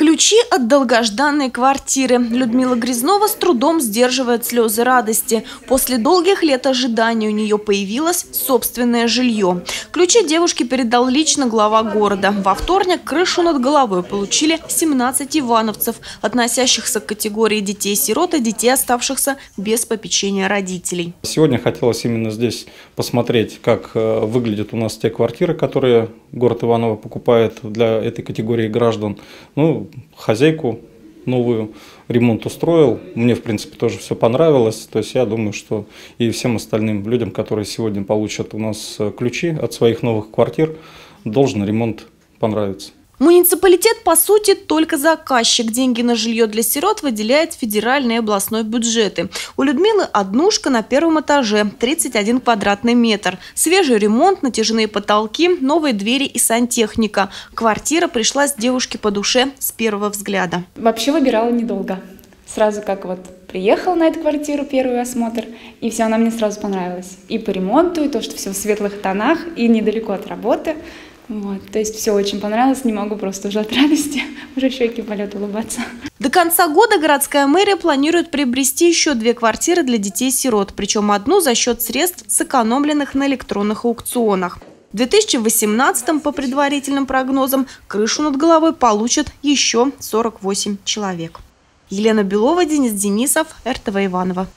Ключи от долгожданной квартиры. Людмила Грязнова с трудом сдерживает слезы радости. После долгих лет ожидания у нее появилось собственное жилье. Ключи девушке передал лично глава города. Во вторник крышу над головой получили 17 ивановцев, относящихся к категории детей-сирот и детей, оставшихся без попечения родителей. Сегодня хотелось именно здесь посмотреть, как выглядят у нас те квартиры, которые город Иваново покупает для этой категории граждан. Хозяйку новую ремонт устроил. Мне, в принципе, тоже все понравилось. То есть я думаю, что и всем остальным людям, которые сегодня получат у нас ключи от своих новых квартир, должен ремонт понравиться. Муниципалитет, по сути, только заказчик. Деньги на жилье для сирот выделяет федеральный и областной бюджеты. У Людмилы однушка на первом этаже, 31 квадратный метр. Свежий ремонт, натяжные потолки, новые двери и сантехника. Квартира пришлась девушке по душе с первого взгляда. Вообще выбирала недолго. Сразу как приехала на эту квартиру, первый осмотр, и все, она мне сразу понравилась. И по ремонту, и то, что все в светлых тонах, и недалеко от работы. То есть все очень понравилось, не могу просто уже от радости, уже щеки болят улыбаться. До конца года городская мэрия планирует приобрести еще 2 квартиры для детей-сирот, причем одну за счет средств, сэкономленных на электронных аукционах. В 2018-м, по предварительным прогнозам, крышу над головой получат еще 48 человек. Елена Белова, Денис Денисов, РТВ Иваново.